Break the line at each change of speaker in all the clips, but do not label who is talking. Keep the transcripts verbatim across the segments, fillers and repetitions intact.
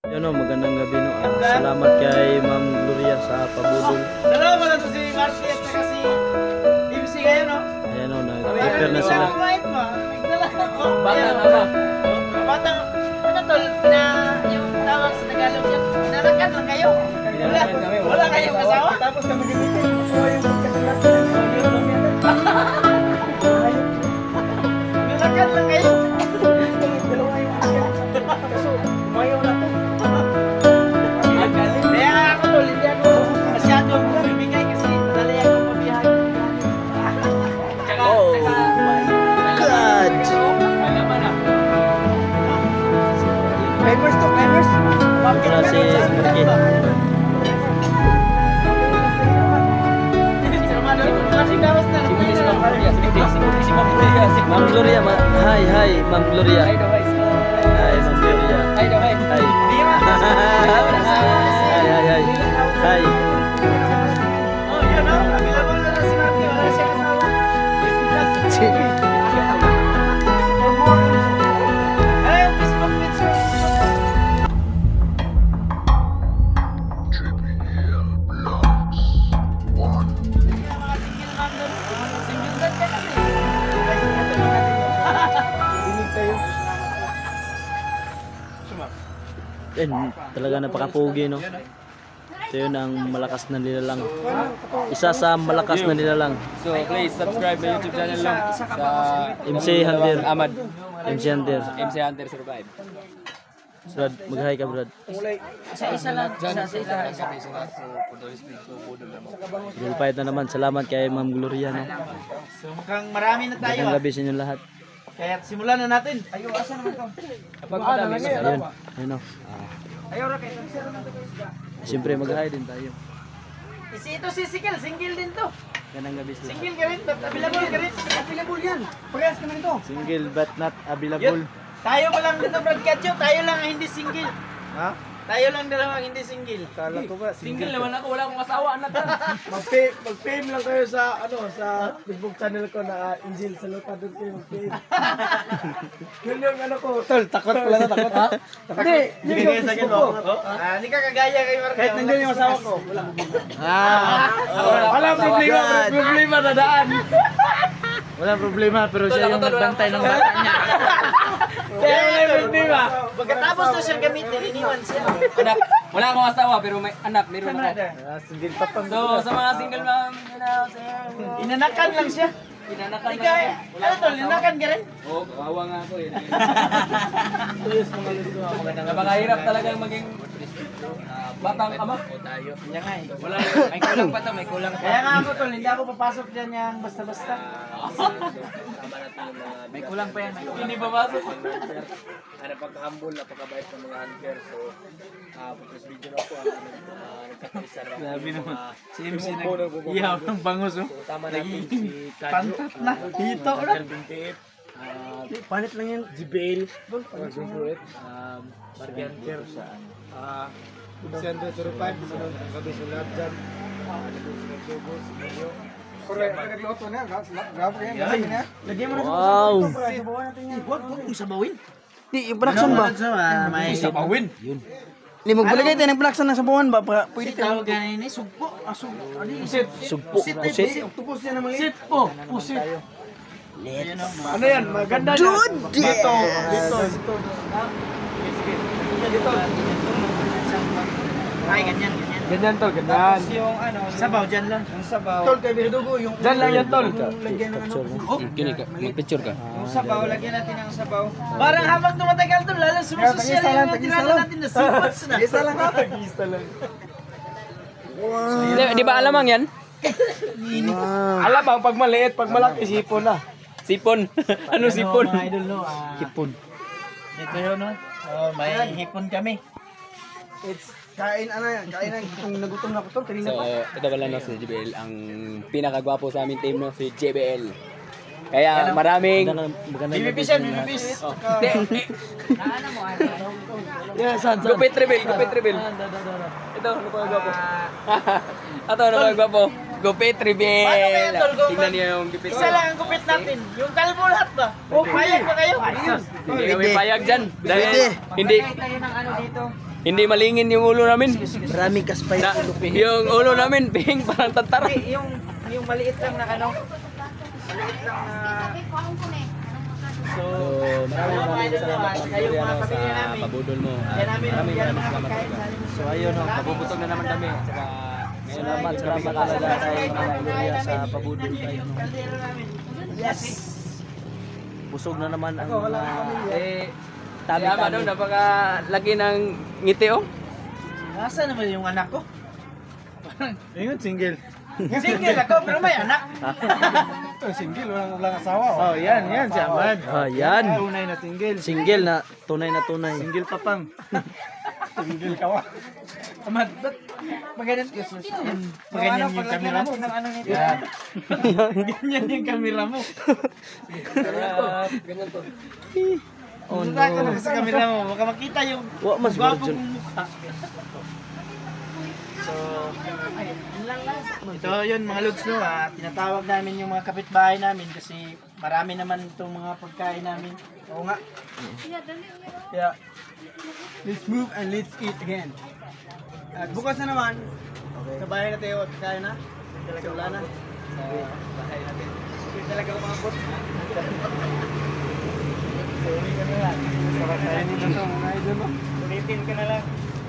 Yun o, magandang gabi no. Ah, salamat kay Ma'am Gloria sa pabudol.
Dalawa mo na to si Marcy at saka si M C ngayon, no?
Ayan o, nag-prepare na sila.
Wait mo, nagdala ako.
Batang ama.
Batang, ano tol, na yung tawag sa Tagalog yan, pinalakan lang kayo. Wala, wala kayong asawa. Tapos kami dito, kuha yung magkasilat. Pinalakan lang kayo. Dalawa yung kaso, umayaw na to. Kaya ako tol, hindi ako masyadong bibigay kasi madali ako pabiyahan.
Oh my God!
Members to members.
Ito na si Murky. Ma'am Gloria, ma hi, hi, Ma'am Gloria. Hi, Ma'am Gloria. Hi. Hi, hi, hi. Hi.
Oh, yun o. Available na na si Maki. Wala siya kasawa. Ano yung Facebook page mo? Single bed ka kasi. Dinig kayo.
Yan, talaga napakapugi no. Ito yun ang malakas na nilalang. Isa sa malakas na nilalang.
So please subscribe my YouTube channel lang sa
M C Hunter.
Ahmad.
M C Hunter.
M C Hunter Survive.
Brad, mag-hi ka Brad.
Isa-isa lang. Isa-isa lang.
Gulpahit na naman. Salamat kay Ma'am Gloria no.
So mukhang marami na tayo.
Magandang
ah.
gabi sa inyo lahat.
Kaya simulan na natin. Ayaw, asa naman to?
Kapag madami sa
Ayun, ayun o.
Ayaw, Roque. Sino naman to?
Siyempre mag-hi din tayo.
Isi ito si Sikil. Single din to.
Magandang gabi sa
Single ka rin. But available ka rin. Available yan. Parehas ka na ito.
Single but not available.
Tayo pa lang dito, Brad Katyo. Tayo lang ang hindi single.
Ha?
Tayo lang dalawang hindi single.
Kala ko ba
Single naman ako, wala akong asawa, anak.
Mag-fame, mag-fame lang kayo sa ano sa Facebook channel ko na uh, Angel Salota doon kayo mag-fame. Yun yung ano ko.
Tol, takot pala na takot ha?
Hindi, yun yung Facebook ko.
Ah, hindi ka kagaya kay Mark.
Kahit nandiyan yung asawa ko, wala
Ah,
Walang problema, walang problema dadaan.
walang problema pero siya yung nagbantay ng bata niya.
Kaya wala yung problema.
Pagkatapos na siya gamitin, iniwan siya.
Anak, wala akong asawa pero may anak, meron ako.
Ah, single pa pang.
So sa mga single mom, you know, sir,
Inanakan lang siya.
pinanakan
Ikaw,
lang.
ano tol, inanakan ka rin?
Oo, kawawa nga ako eh. Napakahirap talagang maging ah, batang ama.
Yan nga eh.
Wala, may kulang pa to, may kulang pa.
Kaya nga ako tol, hindi ako papasok dyan yung basta-basta.
May kulang pa yan. Hindi papasok.
Ano pagka-humble, napakabait ng mga hunter. So, uh, pagkas video na ako, uh, nagkakisa na ako.
Grabe naman. Si M C
Yung
nag
phone ang bumabagod.
ihaw ng bangus oh.
So, tama natin si Kadyo.
Pantat na. Hito na.
Calvin T F. Uh,
Panit lang yan.
G B L. Pagsusulit. Um, Marganter. Ah, Sender zero five. Sunod ang gabi sa lahat dyan. Ah, ano po sila Jogo, si Mayo. Correct. Nagloto na. Grabe yan. Grabe na.
Lagyan mo na sa
Wow.
Subukan natin yan. Huwag, huwag mong sabawin.
Di, yung production ba?
May
Sabawin.
Di, magbulagay tayo ng production na sabuhan ba? Pa- Pwede
Pwede tawag ganyan eh. Sugpo. Ah, sugpo. Ano yun?
Pusit.
Sugpo.
Pusit. Octopus yan na maliit.
Sit po.
Pusit.
Ayan o.
Ano yan? Maganda niya.
Dude!
Dito. Dito. Dito. Dito.
Ay, ganyan, ganyan.
Ganyan tol, ganyan.
Tapos yung ano, sabaw dyan lang. Yung sabaw.
Tol, kay Birdugo, yung... Diyan lang yan tol.
Lagyan ng ano. Oh,
Kini ka, magpicture ka.
yung sabaw, lagyan natin ng sabaw. Parang habang tumatagal to, lalo sumusosyal
tag-isa lang,
yung
tag-isa
tirada
lang.
natin na seafoods na.
Isa lang ha. Isa lang.
Di, di ba alamang yan?
Alam ang pag maliit, pag malaki, sipon na.
Sipon. Ano sipon?
Mga idol, no? ah,
Hipon.
Ito yun, no? Oh, may hipon kami.
It's kain ano yan, kain ang kung nagutom na ko tol, kanina
So,
pa.
ito pala no, si J B L, ang pinakagwapo sa aming team no, si J B L. Kaya maraming...
Magandang magandang
B B
gabi
P
sa
siya,
inyo
B B
lahat.
P.
Oh. Di, di.
Yeah, saan, saan?
Gupit reveal, gupit reveal. Ito, ano pa gwapo? Ito, ano pa gwapo? Gupit
Paano kaya,
reveal.
tol? Kung
Tingnan niyo yung gupit.
Isa lang ang kupit natin. Yung kalbo lahat ba? Oh, payag ba kayo?
Hindi kami payag dyan. Dahil hindi...
tayo ng ano dito.
Hindi malingin yung ulo namin.
Maraming kaspay.
Na, yung ulo namin, ping, parang tantara.
Hindi, yung, yung maliit lang na ano. Maliit lang na...
So, maraming maraming salamat Ma'am Gloria no, sa pabudol mo.
Kaya namin,
Maraming
yan ang
maraming
mga
salamat
pagkain
talaga.
sa amin.
So ayun no, pabubusog na naman kami. Saka salamat, salamat talaga kay Ma'am Gloria sa pabudol tayo no.
Kaldero namin.
Yes! Busog na naman ang mga
Eh,
tabi
si Ama daw, napakalaki ng ngiti oh.
Nasa naman yung anak ko?
Ingat single.
Single ako, pero may anak.
Oh, single, walang walang asawa. Oh, yan, yan si Ahmad.
Ah, yan.
Tunay na single.
Single na, tunay na tunay.
Single papang. Single kawa.
Amad, ba't maganan ka sa Maganan yung camera mo. Ano nito?
Yan.
Ganyan yung camera mo.
Ganyan to.
Oh
Punta ka
no.
na sa camera mo. Baka makita yung
Wa mas
gwapo
virgin.
kong mukha. So, yun lang lang. Ito yun mga lods no, ah, tinatawag namin yung mga kapitbahay namin kasi marami naman itong mga pagkain namin. Oo nga. Yeah. Let's move and let's eat again. At bukas na naman, sa bahay na tayo at kaya na. Talaga wala na. Sa bahay natin. Hindi talaga umabot. Sorry ka na lang. Sarap tayo nito to mga idol mo. Ulitin ka na lang.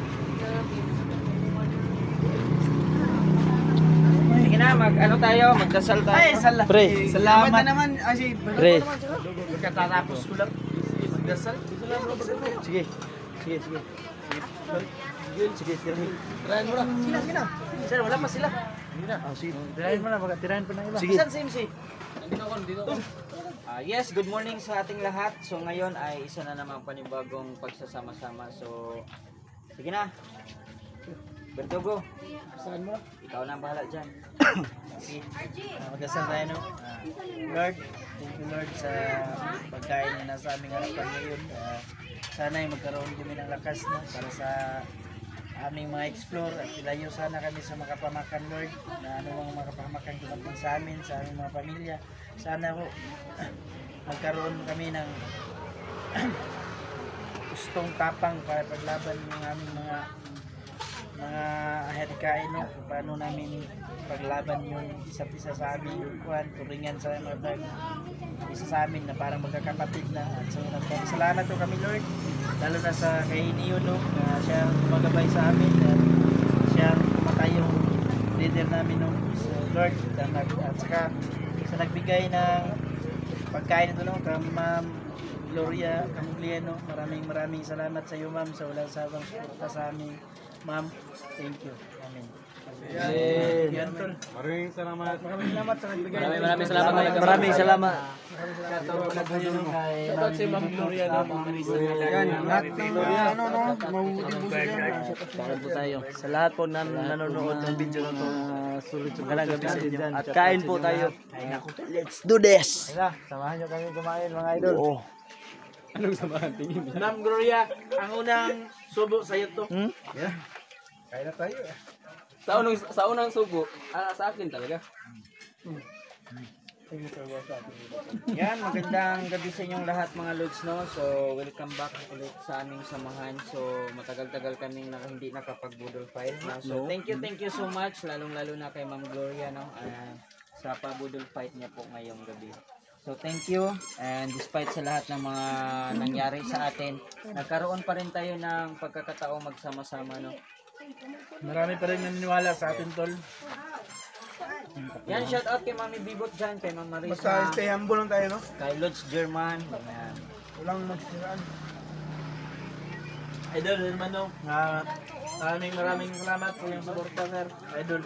Sige na, mag ano tayo, magdasal tayo. Ay, sala.
Pre.
Salamat na naman. Ay,
Pre.
pagkatapos ko lang. Magdasal.
Sige. Sige, sige. Sige, sige, tirahin.
Tirahin mo na. Sila, sila. Sir, wala pa sila.
Ah, sige.
Tirahin mo na, baka tirahin pa na iba.
Sige.
Saan si M C? Dito ako, dito ako. Ah, yes, good morning sa ating lahat. So ngayon ay isa na namang panibagong pagsasama-sama. So, sige na. Bertogo. Saan mo? Ikaw na ang bahala dyan. Sige. Uh, magdasal tayo, no? Ah, Lord, thank you Lord sa pagkain na nasa aming harapan ngayon. Ah, sana ay magkaroon kami ng lakas, no? Para sa aming mga explore at ilayo sana kami sa makapamakan Lord na ano mga makapamakan dumating sa amin, sa aming mga pamilya. Sana po magkaroon kami ng gustong tapang para paglaban ng aming mga mga hadikain, no? Kung paano namin paglaban yung isa't isa sa amin, kuhan, turingan sa mga bag, isa sa amin na parang magkakapatid na. At so nagpapasalamat ko kami Lord, lalo na sa kay Neo, no? Na siyang magabay sa amin at siyang matay yung leader namin, no? So Lord, at, at saka sa nagbigay ng pagkain ito, no? Kay Ma'am Gloria Camugliano, maraming maraming salamat sa iyo ma'am sa walang sawang suporta sa amin. Ma'am, thank you. Amen.
Amen.
Yan, tol.
Maraming salamat.
Maraming salamat sa nagbigay.
Maraming maraming salamat talaga.
Maraming salamat.
Shoutout si Ma'am Gloria no, Ma'am Marisa.
Yan, lahat ng mga ano, no? Mabuti-buti yan.
Kain po tayo. Sa lahat po na nanonood ng video na ito, magandang gabi sa inyo. At kain po tayo. Let's do this!
Tara, samahan niyo kami kumain mga idol.
Oo.
Anong samahan tingin?
Ma'am Gloria, ang unang subo sa iyo to.
Hmm?
Kaya na tayo.
Sa unang sa unang subo, ah, sa akin talaga.
Yan, magandang gabi sa inyong lahat mga lods, no? So, welcome back ulit sa aming samahan. So, matagal-tagal kaming naka, hindi nakapag-budol fight, no? So, thank you, thank you so much, lalong-lalo na kay Ma'am Gloria, no? Uh, sa pa-budol fight niya po ngayong gabi. So, thank you. And despite sa lahat ng mga nangyari sa atin, nagkaroon pa rin tayo ng pagkakataong magsama-sama, no?
Marami pa rin naniniwala sa atin, tol.
Yan, shout out kay Mami Bibot dyan, kay Ma'am Marisa,
Basta stay humble lang tayo, no?
kay Lods German. Yan.
Walang magsiraan.
Idol, naman no.
Ah, maraming maraming salamat sa iyong suporta, sir. Idol.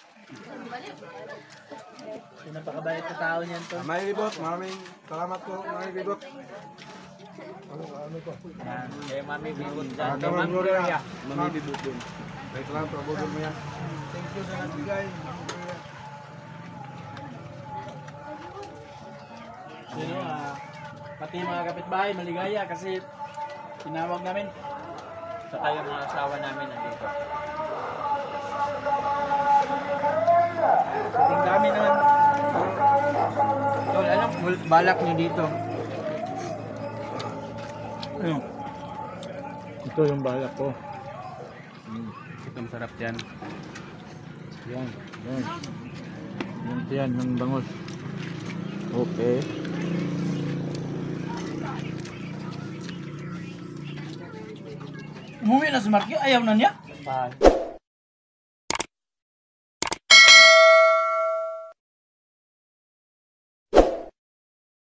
Napakabait na tao niyan to.
May bibot, maraming salamat po, may bibot. Ano ano ko?
Yan, kay Mami Bibot dyan,
Ah,
kay
Ma'am
Ma'am
Gloria.
Gloria.
Mami bibot din. May salamat po, abot mo yan. Thank you sa nagbigay.
You know, ah, pati mga kapitbahay, maligaya kasi tinawag namin. Saka yung mga asawa namin nandito. Ang dami naman. Tol, anong balak nyo dito?
Ito yung balak ko.
Ito masarap yan.
Yan, yan. Yan, yan, yung bangus. Okay.
Umuwi na si Marky, ayaw na niya.
Bye.